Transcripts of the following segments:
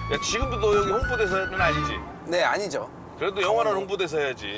야, 지금도 너 여기 홍보대사는 아니지? 네, 아니죠. 그래도 영원한 홍보대사 해야지.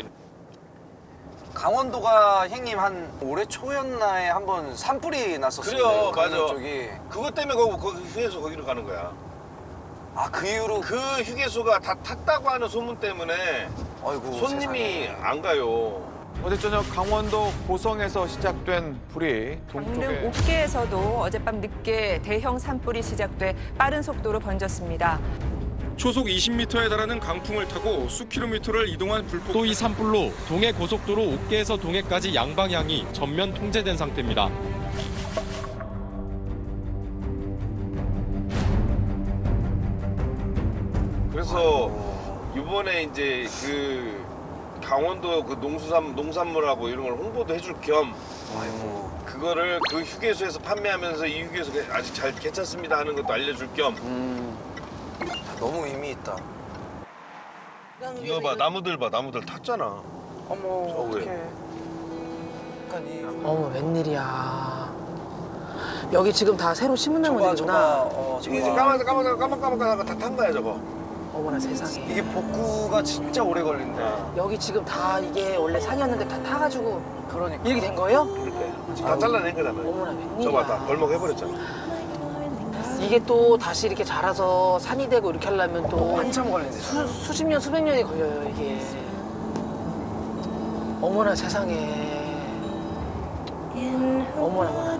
강원도가 형님 한 올해 초였나에 한번 산불이 났었어요. 그래요, 맞아. 쪽이. 그것 때문에 거기 휴게소 거기로 가는 거야. 아, 그 이후로 그 휴게소가 다 탔다고 하는 소문 때문에 아이고, 손님이 세상에. 안 가요. 어제 저녁 강원도 고성에서 시작된 불이 강릉 동쪽에 옥계에서도 어젯밤 늦게 대형 산불이 시작돼 빠른 속도로 번졌습니다. 초속 20m에 달하는 강풍을 타고 수킬로미터를 이동한 불폭. 또 이 산불로 동해 고속도로 옥계에서 동해까지 양방향이 전면 통제된 상태입니다. 그래서 이번에 이제 그 강원도 그 농산물하고 이런 걸 홍보도 해줄 겸 아이고. 그거를 그 휴게소에서 판매하면서 이 휴게소가 아직 잘 괜찮습니다 하는 것도 알려줄 겸. 너무 의미 있다. 이거 봐, 나무들 탔잖아. 어머, 저 왜? 어떡해. 약간 이 어머, 웬일이야. 여기 지금 다 새로 심은 나무들이구나. 이게 이제 까맣게 다 탄 거야, 저거. 어머나 세상에. 이게 복구가 진짜 오래 걸린대. 여기 지금 다 이게 원래 산이었는데 다 타가지고 그러니까. 이렇게 된 거예요? 그러니까 다 잘라낸 거잖아. 어머나 웬일이야. 저거 다 벌목 해버렸잖아. 이게 또 다시 이렇게 자라서 산이 되고 이렇게 하려면 또 한참 걸린대. 수십 년, 수백 년이 걸려요, 이게. 어머나 세상에. 어머나, 어머나.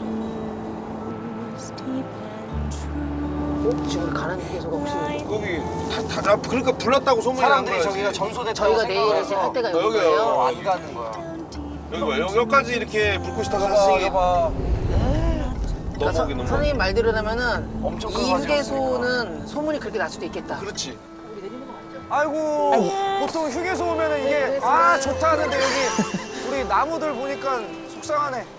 지금 우리 가는 휴게소가 혹시 거기 그러니까 불났다고 소문이 난 거야. 사람들이 저기가 전소됐다고 저희가 내일 이렇게 생각해서 할 때가 여기요. 여기예요? 안 가는 거야. 여기 봐, 여기까지 이렇게 불꽃이 타서 여봐. 넘어오기 넘어. 선생님 말대로라면은 엄청 이 큰 화재였으니까. 휴게소는 소문이 그렇게 날 수도 있겠다. 그렇지. 우리 내리는 거 맞죠? 아이고, 보통 휴게소 오면은 이게 좋다 하는데 여기 우리 나무들 보니까 속상하네.